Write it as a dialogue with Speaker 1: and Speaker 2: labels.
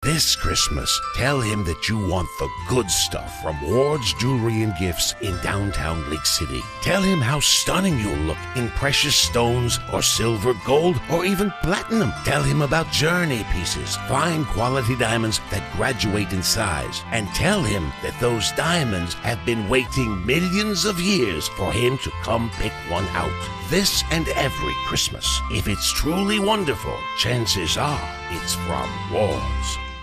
Speaker 1: This Christmas, tell him that you want the good stuff from Ward's Jewelry and Gifts in downtown Lake City. Tell him how stunning you'll look in precious stones or silver, gold, or even platinum. Tell him about Journey pieces, fine quality diamonds that graduate in size. And tell him that those diamonds have been waiting millions of years for him to come pick one out. This and every Christmas. If it's truly wonderful, chances are it's from Ward's.